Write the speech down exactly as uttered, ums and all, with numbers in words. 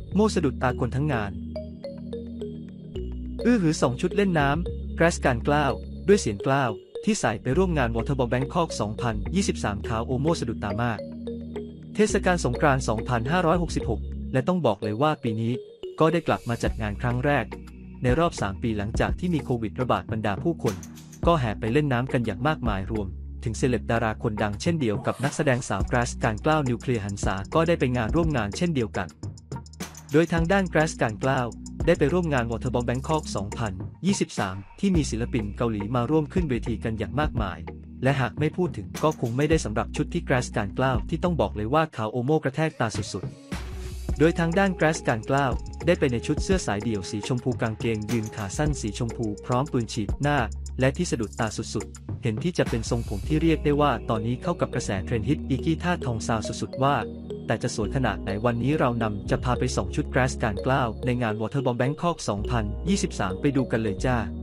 โม่สะดุดตาคนทั้งงานอื้อหือสองชุดเล่นน้ำแกรสการกล้าวด้วยเสียงกล้าวที่ใส่ไปร่วมงานวอเตอร์บอลแบงคอก สองพันยี่สิบสาม ขาวโอโม่สะดุดตามากเทศกาลสงกรานต์ สองพันห้าร้อยหกสิบหก และต้องบอกเลยว่าปีนี้ก็ได้กลับมาจัดงานครั้งแรกในรอบสามปีหลังจากที่มีโควิดระบาดบรรดาผู้คนก็แห่ไปเล่นน้ำกันอย่างมากมายรวมถึงเซเลบดาราคนดังเช่นเดียวกับนักแสดงสาวแกรสการกล้าวนิวเคลียร์หันษาก็ได้ไปงานร่วมงานเช่นเดียวกันโดยทางด้านแกรสการกล้าวได้ไปร่วมงานวอเตอร์บอลแบงคอก สองพันยี่สิบสาม ที่มีศิลปินเกาหลีมาร่วมขึ้นเวทีกันอย่างมากมายและหากไม่พูดถึงก็คงไม่ได้สำหรับชุดที่แกรสการกล้าวที่ต้องบอกเลยว่าขาวโอโม่กระแทกตาสุดๆโดยทางด้านแกรสการกล้าวได้ไปในชุดเสื้อสายเดี่ยวสีชมพูกางเกงยืนขาสั้นสีชมพูพร้อมปืนฉีดหน้าและที่สะดุดตาสุดๆเห็นที่จะเป็นทรงผมที่เรียกได้ว่าตอนนี้เข้ากับกระแสเทรนด์ฮิตอีกี้ท่าทองซาวสุดๆว่าแต่จะสวยขนาดไหนวันนี้เรานำจะพาไปส่องชุดแกรสการกล้าวในงานวอเตอร์บอลแบงคอก สองพันยี่สิบสาม ไปดูกันเลยจ้า